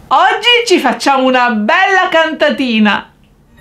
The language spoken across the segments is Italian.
Oggi ci facciamo una bella cantatina.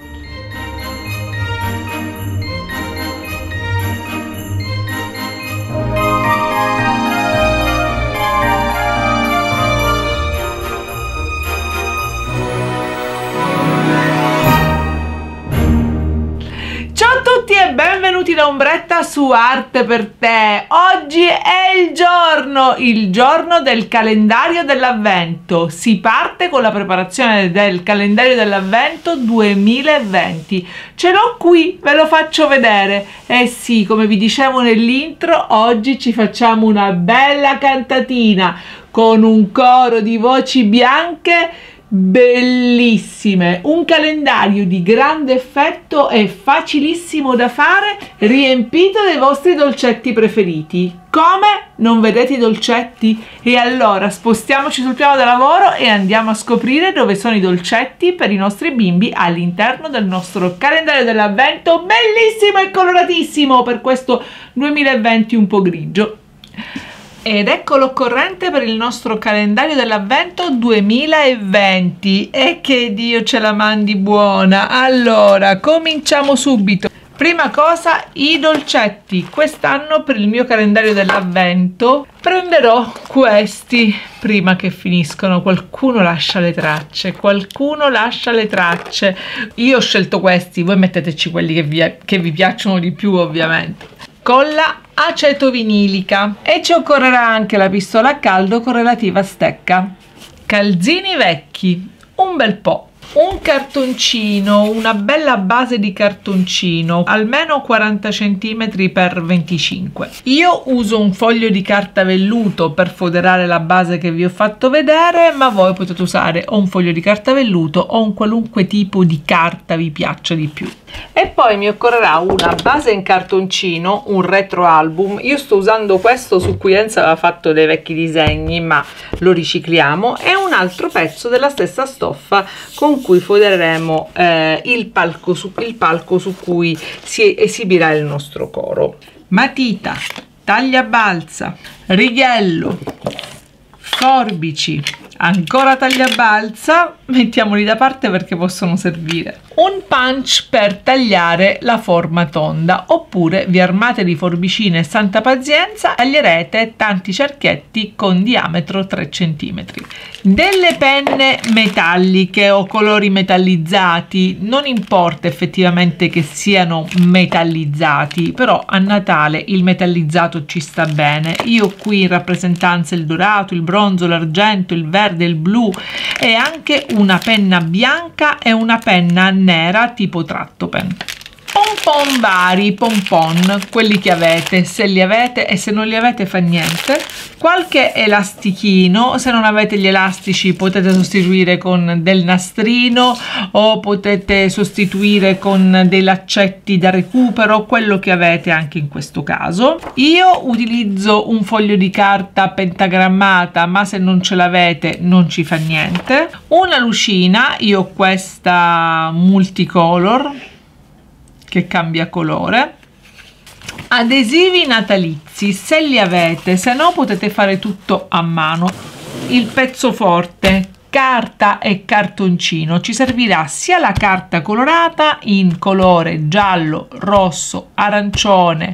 Ciao a tutti e benvenuti da Ombretta su Arte per te. Oggi è il giorno del calendario dell'avvento. Si parte con la preparazione del calendario dell'avvento 2020. Ce l'ho qui, ve lo faccio vedere. Eh sì, come vi dicevo nell'intro, oggi ci facciamo una bella cantatina con un coro di voci bianche bellissime, un calendario di grande effetto e facilissimo da fare, riempito dei vostri dolcetti preferiti. Come? Non vedete i dolcetti? E allora spostiamoci sul piano da lavoro e andiamo a scoprire dove sono i dolcetti per i nostri bimbi all'interno del nostro calendario dell'avvento bellissimo e coloratissimo per questo 2020 un po' grigio. Ed ecco l'occorrente per il nostro calendario dell'avvento 2020 e che Dio ce la mandi buona. Allora, cominciamo subito. Prima cosa, i dolcetti. Quest'anno per il mio calendario dell'avvento prenderò questi prima che finiscono. Qualcuno lascia le tracce, qualcuno lascia le tracce. Io ho scelto questi, voi metteteci quelli che vi piacciono di più ovviamente. Colla acetovinilica e ci occorrerà anche la pistola a caldo con relativa stecca, calzini vecchi, un bel po', un cartoncino, una bella base di cartoncino, almeno 40 cm x 25. Io uso un foglio di carta velluto per foderare la base che vi ho fatto vedere, ma voi potete usare o un foglio di carta velluto o un qualunque tipo di carta vi piaccia di più. E poi mi occorrerà una base in cartoncino, un retro album. Io sto usando questo su cui Enza aveva fatto dei vecchi disegni, ma lo ricicliamo, e un altro pezzo della stessa stoffa con cui foderemo il palco su cui si esibirà il nostro coro. Matita, tagliabalza, righello, forbici, ancora tagliabalza, mettiamoli da parte perché possono servire, un punch per tagliare la forma tonda, oppure vi armate di forbicine e santa pazienza, taglierete tanti cerchietti con diametro 3 cm. Delle penne metalliche o colori metallizzati, non importa effettivamente che siano metallizzati, però a Natale il metallizzato ci sta bene. Io qui in rappresentanza il dorato, il bronzo, l'argento, il verde, il blu, e anche una penna bianca e una penna nera tipo Trattopen. Pompon vari, pompon, quelli che avete, se li avete, e se non li avete fa niente. Qualche elastichino, se non avete gli elastici potete sostituire con del nastrino o potete sostituire con dei laccetti da recupero, quello che avete anche in questo caso. Io utilizzo un foglio di carta pentagrammata, ma se non ce l'avete non ci fa niente. Una lucina, io ho questa multicolor che cambia colore. Adesivi natalizi, se li avete, se no potete fare tutto a mano. Il pezzo forte, carta e cartoncino. Ci servirà sia la carta colorata in colore giallo, rosso, arancione,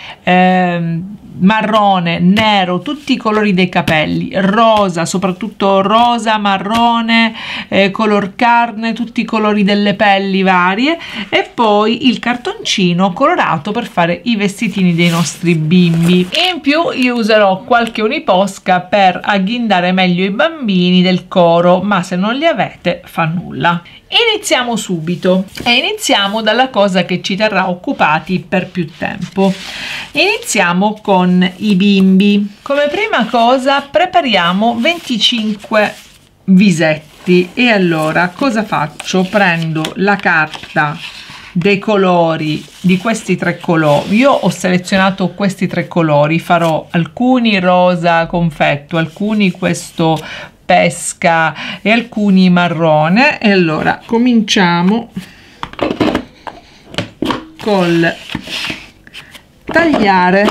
marrone, nero, tutti i colori dei capelli, rosa, soprattutto rosa, marrone, color carne, tutti i colori delle pelli varie, e poi il cartoncino colorato per fare i vestitini dei nostri bimbi. In più io userò qualche uniposca per agghindare meglio i bambini del coro, ma se non li avete fa nulla. Iniziamo subito e iniziamo dalla cosa che ci terrà occupati per più tempo. Iniziamo con i bimbi. Come prima cosa prepariamo 25 visetti, e allora cosa faccio? Prendo la carta dei colori di questi tre colori. Io ho selezionato questi tre colori, farò alcuni rosa confetto, alcuni questo pesca e alcuni marrone. E allora cominciamo col tagliare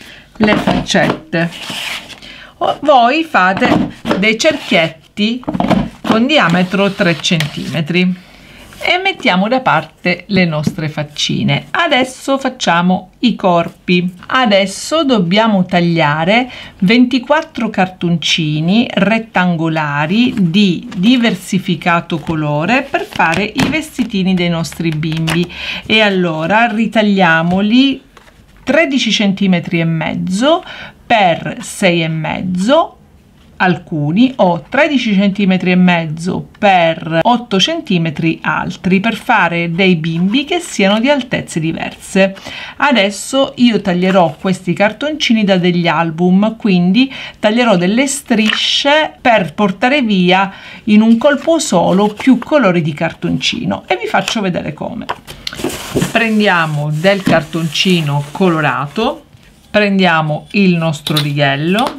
le faccette. Voi fate dei cerchietti con diametro 3 cm. E mettiamo da parte le nostre faccine. Adesso facciamo i corpi. Adesso dobbiamo tagliare 24 cartoncini rettangolari di diversificato colore per fare i vestitini dei nostri bimbi. E allora ritagliamoli 13 cm e mezzo per 6,5, alcuni, o 13 cm e mezzo per 8 cm altri, per fare dei bimbi che siano di altezze diverse. Adesso io taglierò questi cartoncini da degli album, quindi taglierò delle strisce per portare via in un colpo solo più colori di cartoncino e vi faccio vedere come. Prendiamo del cartoncino colorato, prendiamo il nostro righello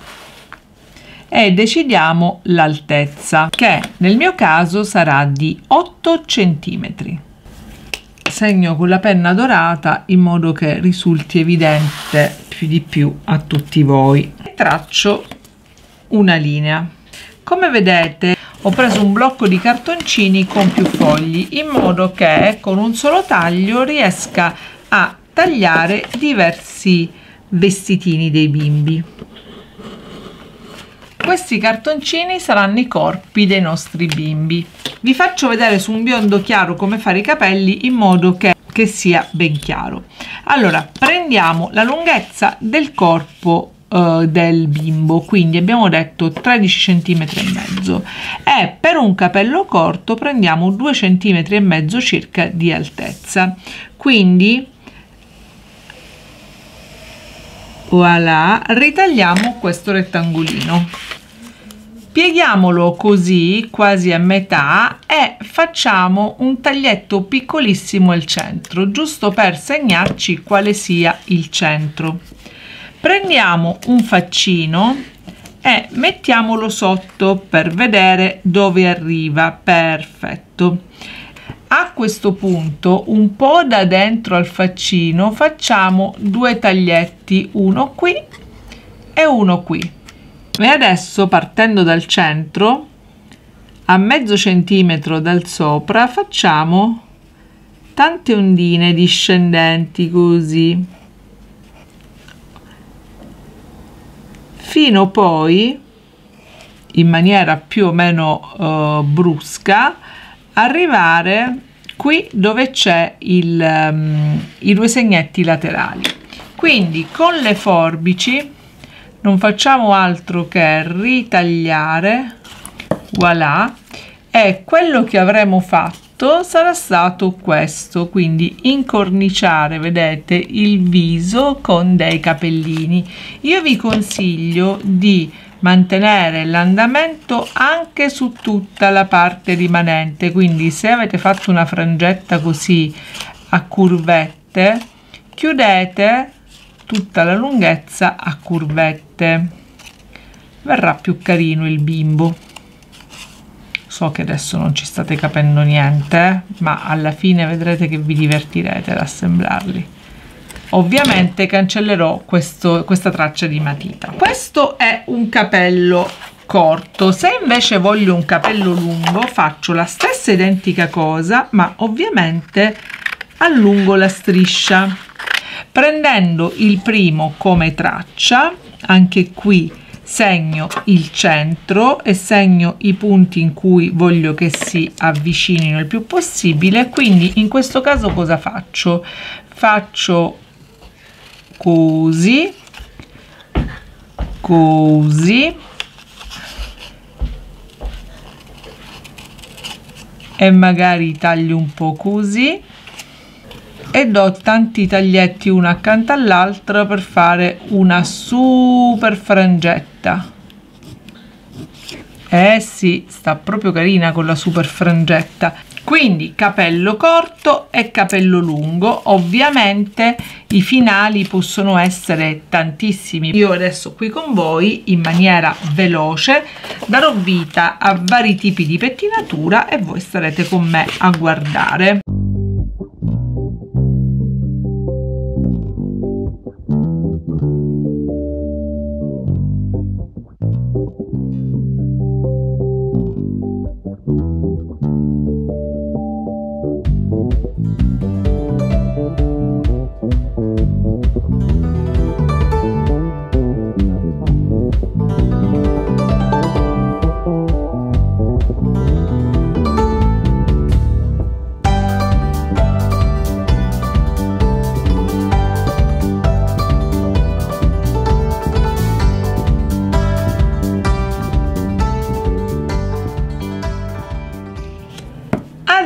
e decidiamo l'altezza, che nel mio caso sarà di 8 cm. Segno con la penna dorata in modo che risulti evidente più di più a tutti voi e traccio una linea. Come vedete ho preso un blocco di cartoncini con più fogli in modo che con un solo taglio riesca a tagliare diversi vestitini dei bimbi. Questi cartoncini saranno i corpi dei nostri bimbi. Vi faccio vedere su un biondo chiaro come fare i capelli in modo che sia ben chiaro. Allora, prendiamo la lunghezza del corpo del bimbo, quindi abbiamo detto 13 cm e mezzo, e per un capello corto prendiamo 2 cm e mezzo circa di altezza. Quindi voilà, ritagliamo questo rettangolino, pieghiamolo così quasi a metà e facciamo un taglietto piccolissimo al centro, giusto per segnarci quale sia il centro. Prendiamo un faccino e mettiamolo sotto per vedere dove arriva. Perfetto. A questo punto, un po' da dentro al faccino, facciamo due taglietti, uno qui e uno qui. E adesso, partendo dal centro, a mezzo centimetro dal sopra, facciamo tante ondine discendenti così, fino poi, in maniera più o meno brusca, arrivare qui dove c'è i due segnetti laterali. Quindi con le forbici non facciamo altro che ritagliare, voilà, e quello che avremo fatto sarà stato questo, quindi incorniciare, vedete, il viso con dei capellini. Io vi consiglio di mantenere l'andamento anche su tutta la parte rimanente, quindi se avete fatto una frangetta così a curvette, chiudete tutta la lunghezza a curvette, verrà più carino il bimbo. So che adesso non ci state capendo niente, ma alla fine vedrete che vi divertirete ad assemblarli. Ovviamente cancellerò questa traccia di matita. Questo è un capello corto. Se invece voglio un capello lungo, faccio la stessa identica cosa, ma ovviamente allungo la striscia, prendendo il primo come traccia. Anche qui segno il centro e segno i punti in cui voglio che si avvicinino il più possibile. Quindi in questo caso cosa faccio? Faccio così, così, e magari taglio un po' così e do tanti taglietti uno accanto all'altro per fare una super frangetta. Eh sì, sta proprio carina con la super frangetta. Quindi capello corto e capello lungo. Ovviamente i finali possono essere tantissimi. Io adesso qui con voi, in maniera veloce, darò vita a vari tipi di pettinatura e voi starete con me a guardare.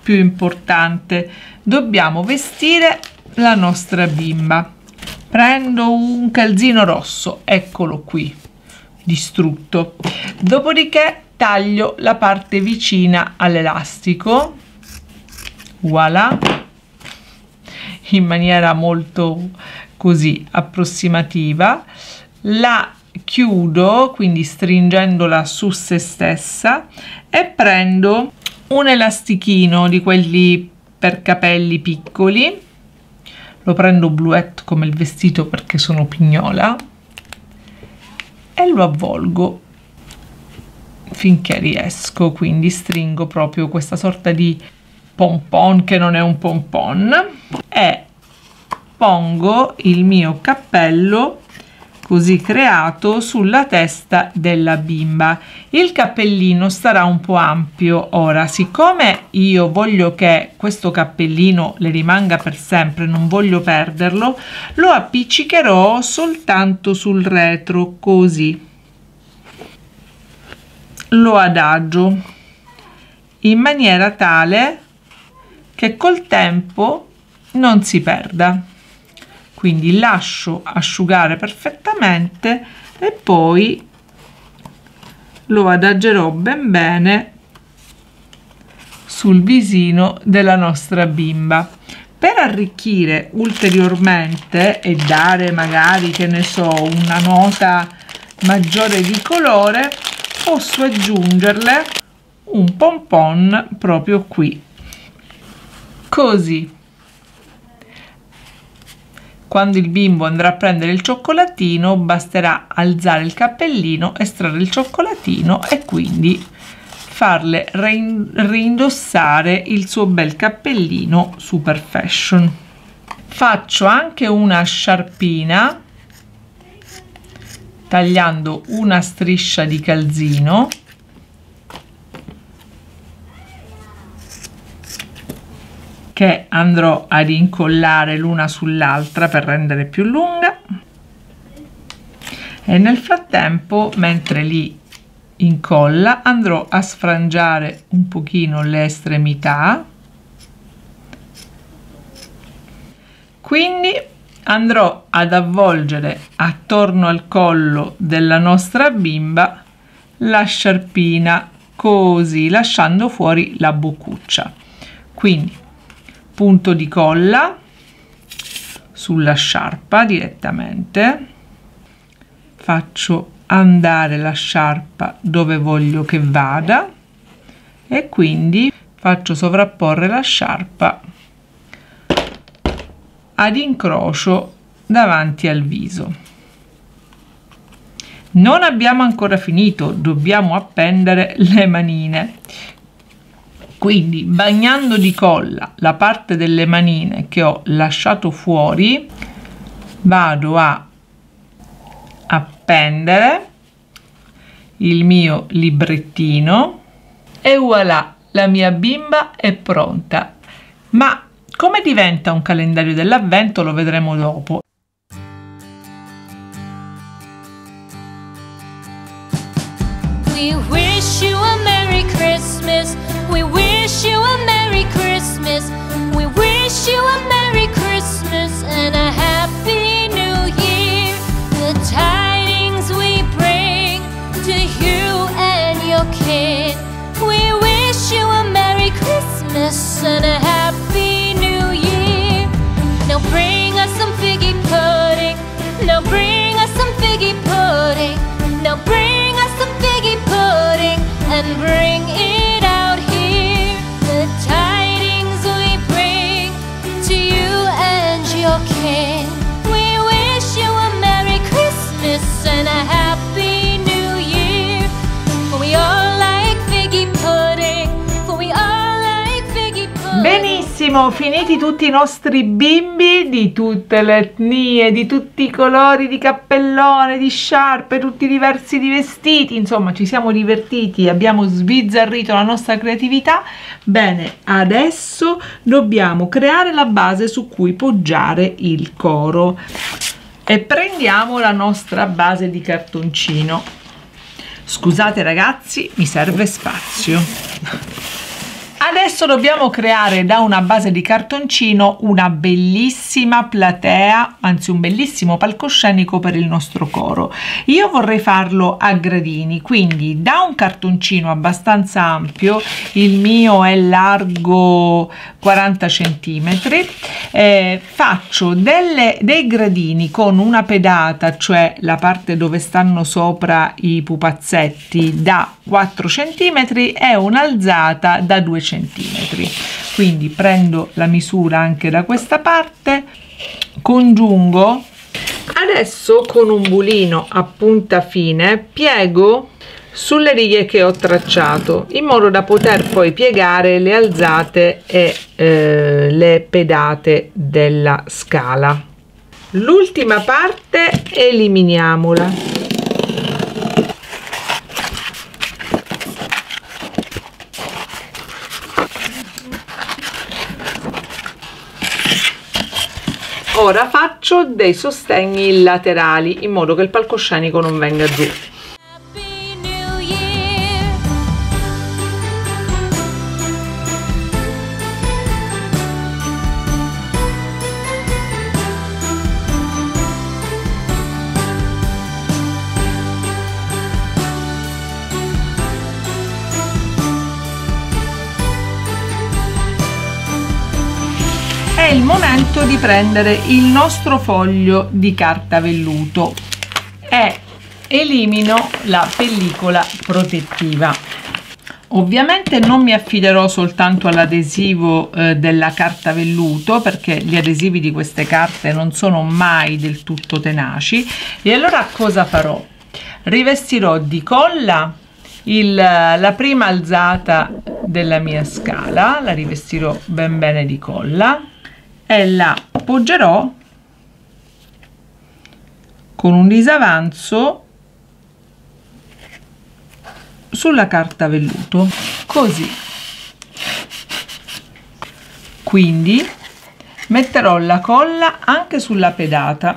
più importante: dobbiamo vestire la nostra bimba. Prendo un calzino rosso, eccolo qui, distrutto. Dopodiché taglio la parte vicina all'elastico, voilà, in maniera molto così approssimativa. La chiudo, quindi stringendola su se stessa, e prendo un elastichino di quelli per capelli piccoli. Lo prendo bluette come il vestito perché sono pignola, e lo avvolgo finché riesco, quindi stringo proprio questa sorta di pompon che non è un pompon, e pongo il mio cappello così creato sulla testa della bimba. Il cappellino starà un po' ampio. Ora, siccome io voglio che questo cappellino le rimanga per sempre, non voglio perderlo, lo appiccicherò soltanto sul retro, così lo adagio in maniera tale che col tempo non si perda. Quindi lascio asciugare perfettamente e poi lo adagerò ben bene sul visino della nostra bimba. Per arricchire ulteriormente e dare magari, che ne so, una nota maggiore di colore, posso aggiungerle un pompon proprio qui, così. Quando il bimbo andrà a prendere il cioccolatino, basterà alzare il cappellino, estrarre il cioccolatino e quindi farle reindossare il suo bel cappellino super fashion. Faccio anche una sciarpina tagliando una striscia di calzino che andrò ad incollare l'una sull'altra per rendere più lunga, e nel frattempo, mentre li incolla, andrò a sfrangiare un pochino le estremità. Quindi andrò ad avvolgere attorno al collo della nostra bimba la sciarpina, così, lasciando fuori la boccuccia. Quindi punto di colla sulla sciarpa direttamente, faccio andare la sciarpa dove voglio che vada e quindi faccio sovrapporre la sciarpa ad incrocio davanti al viso. Non abbiamo ancora finito, dobbiamo appendere le manine. Quindi, bagnando di colla la parte delle manine che ho lasciato fuori, vado a appendere il mio librettino e voilà, la mia bimba è pronta. Ma come diventa un calendario dell'avvento lo vedremo dopo. We wish you a Merry Christmas. We wish you a Merry Christmas. We wish you a Merry Christmas and a Happy New Year. The tidings we bring to you and your kid. We wish you a Merry Christmas and a Happy New Year. Now bring us some figgy pudding. Now bring us some figgy pudding. Now bring us some figgy pudding and bring it out here. The tidings we bring to you and your king. We wish you a Merry Christmas and a Happy New Year. For we all like figgy pudding. For we all like figgy pudding. Benissimo, finiti tutti i nostri bimbi di tutte le etnie, di tutti i colori di cappellone, di sciarpe, tutti diversi di vestiti, insomma ci siamo divertiti, abbiamo sbizzarrito la nostra creatività. Bene, adesso dobbiamo creare la base su cui poggiare il coro e prendiamo la nostra base di cartoncino. Scusate ragazzi, mi serve spazio. Adesso dobbiamo creare da una base di cartoncino una bellissima platea, anzi un bellissimo palcoscenico per il nostro coro. Io vorrei farlo a gradini, quindi da un cartoncino abbastanza ampio, il mio è largo 40 cm, faccio dei gradini con una pedata, cioè la parte dove stanno sopra i pupazzetti, da 4 cm e un'alzata da 2 cm. Quindi prendo la misura anche da questa parte, congiungo. Adesso con un bulino a punta fine piego sulle righe che ho tracciato, in modo da poter poi piegare le alzate e le pedate della scala. L'ultima parte eliminiamola. Ora faccio dei sostegni laterali in modo che il palcoscenico non venga giù. Happy New Year. È il momento di prendere il nostro foglio di carta velluto e elimino la pellicola protettiva. Ovviamente non mi affiderò soltanto all'adesivo della carta velluto, perché gli adesivi di queste carte non sono mai del tutto tenaci, e allora cosa farò? Rivestirò di colla la prima alzata della mia scala, la rivestirò ben bene di colla e la appoggerò con un disavanzo sulla carta velluto, così. Quindi metterò la colla anche sulla pedata.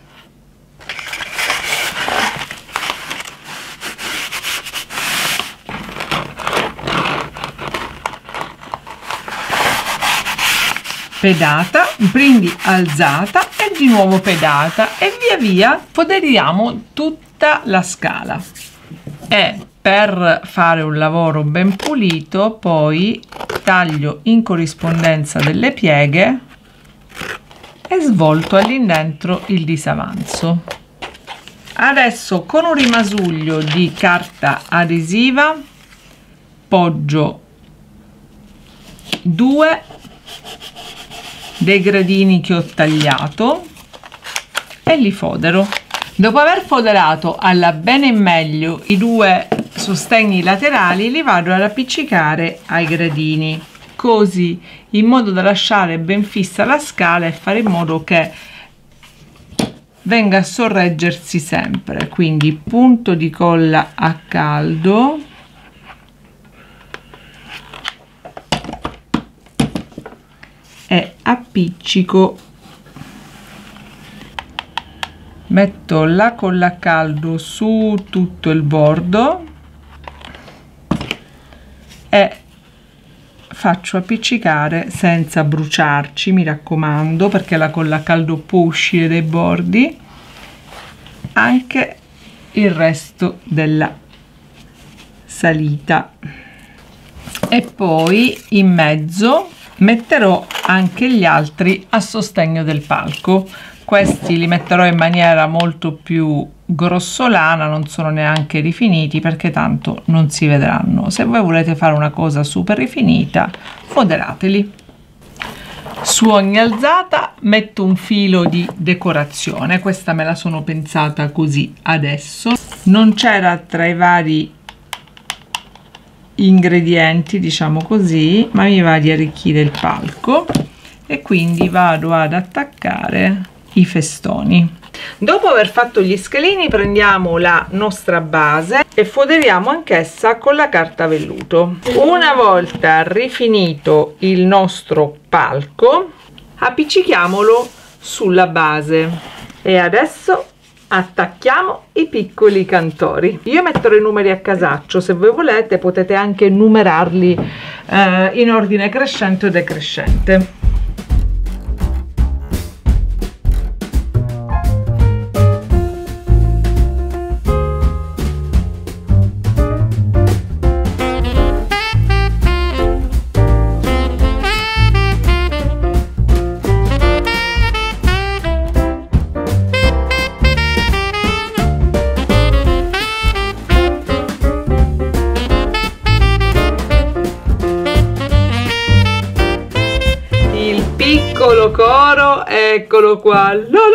Pedata, quindi alzata e di nuovo pedata, e via via foderiamo tutta la scala. E per fare un lavoro ben pulito poi taglio in corrispondenza delle pieghe e svolto all'indentro il disavanzo. Adesso con un rimasuglio di carta adesiva poggio 2 dei gradini che ho tagliato e li fodero. Dopo aver foderato alla bene meglio i 2 sostegni laterali, li vado ad appiccicare ai gradini, così, in modo da lasciare ben fissa la scala e fare in modo che venga a sorreggersi sempre. Quindi punto di colla a caldo e appiccico, metto la colla a caldo su tutto il bordo e faccio appiccicare senza bruciarci, mi raccomando, perché la colla a caldo può uscire dai bordi, anche il resto della salita. E poi in mezzo metterò anche gli altri a sostegno del palco. Questi li metterò in maniera molto più grossolana, non sono neanche rifiniti perché tanto non si vedranno. Se voi volete fare una cosa super rifinita, foderateli. Su ogni alzata metto un filo di decorazione. Questa me la sono pensata così adesso, non c'era tra i vari ingredienti, diciamo così, ma mi va di arricchire il palco e quindi vado ad attaccare i festoni. Dopo aver fatto gli scalini prendiamo la nostra base e foderiamo anch'essa con la carta velluto. Una volta rifinito il nostro palco, appiccichiamolo sulla base e adesso attacchiamo i piccoli cantori. Io metterò i numeri a casaccio, se voi volete potete anche numerarli in ordine crescente o decrescente. Piccolo coro, eccolo qua,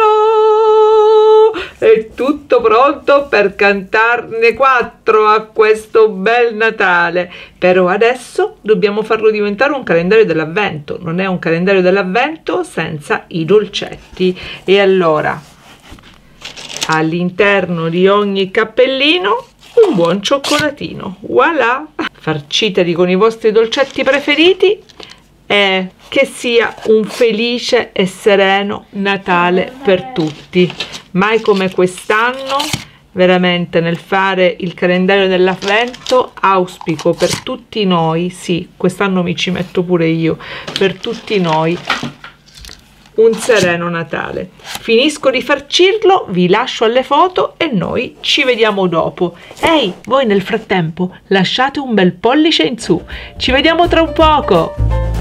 è tutto pronto per cantarne 4 a questo bel Natale. Però adesso dobbiamo farlo diventare un calendario dell'avvento. Non è un calendario dell'avvento senza i dolcetti. E allora, all'interno di ogni cappellino un buon cioccolatino, voilà, farciteli con i vostri dolcetti preferiti. E che sia un felice e sereno Natale per tutti. Mai come quest'anno, veramente, nel fare il calendario dell'avvento, auspico per tutti noi, sì, quest'anno mi ci metto pure io, per tutti noi un sereno Natale. Finisco di farcirlo, vi lascio alle foto e noi ci vediamo dopo. Ehi, voi nel frattempo lasciate un bel pollice in su. Ci vediamo tra un poco.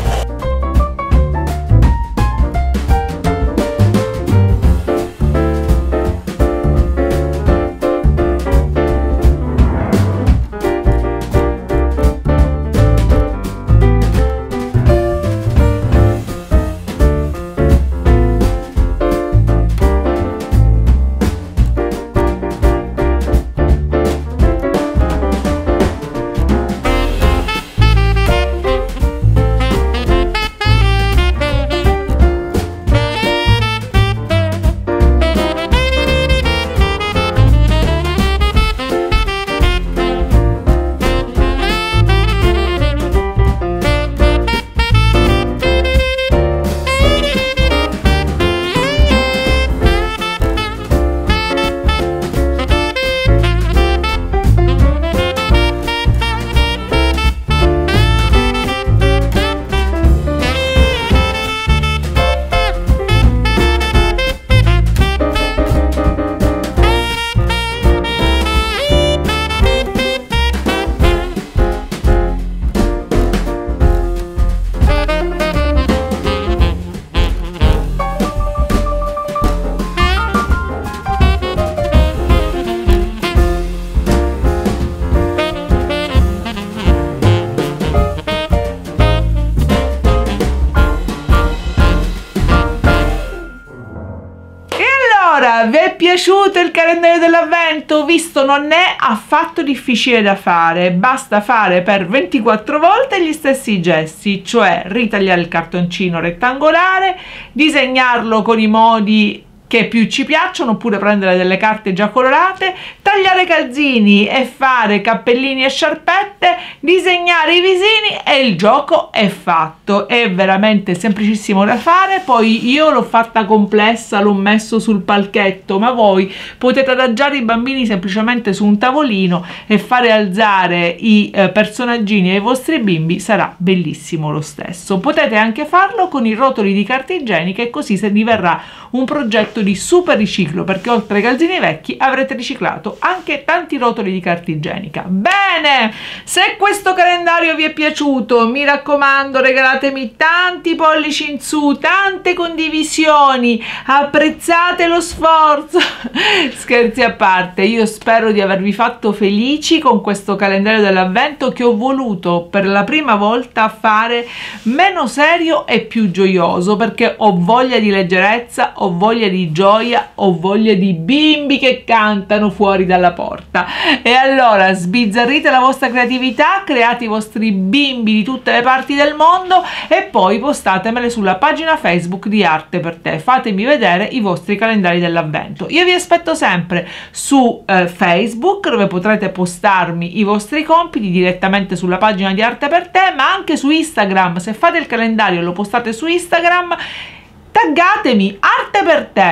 Vi è piaciuto il calendario dell'avvento? Visto, non è affatto difficile da fare, basta fare per 24 volte gli stessi gesti, cioè ritagliare il cartoncino rettangolare, disegnarlo con i modi che più ci piacciono, oppure prendere delle carte già colorate, tagliare calzini e fare cappellini e sciarpette, disegnare i visini e il gioco è fatto. È veramente semplicissimo da fare. Poi io l'ho fatta complessa, l'ho messo sul palchetto, ma voi potete adagiare i bambini semplicemente su un tavolino e fare alzare i personaggini ai vostri bimbi, sarà bellissimo lo stesso. Potete anche farlo con i rotoli di carta igienica e così se diverrà un progetto di super riciclo, perché oltre ai calzini vecchi avrete riciclato anche tanti rotoli di carta igienica. Bene, se questo calendario vi è piaciuto, mi raccomando, regalatemi tanti pollici in su, tante condivisioni, apprezzate lo sforzo. Scherzi a parte, io spero di avervi fatto felici con questo calendario dell'avvento che ho voluto per la prima volta fare meno serio e più gioioso, perché ho voglia di leggerezza, ho voglia di gioia, ho voglia di bimbi che cantano fuori dalla porta. E allora sbizzarrite la vostra creatività, create i vostri bimbi di tutte le parti del mondo e poi postatemele sulla pagina Facebook di Arte per Te. Fatemi vedere i vostri calendari dell'avvento. Io vi aspetto sempre su Facebook, dove potrete postarmi i vostri compiti direttamente sulla pagina di Arte per Te, ma anche su Instagram. Se fate il calendario e lo postate su Instagram, taggatemi Arte per Te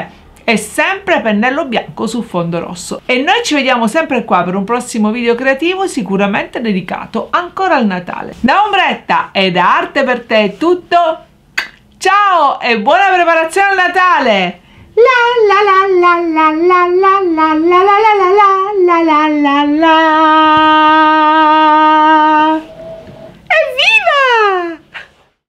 e sempre pennello bianco su fondo rosso. E noi ci vediamo sempre qua per un prossimo video creativo, sicuramente dedicato ancora al Natale. Da Ombretta e da Arte per Te è tutto. Ciao e buona preparazione al Natale! La la la la la la la la la la la la la la la.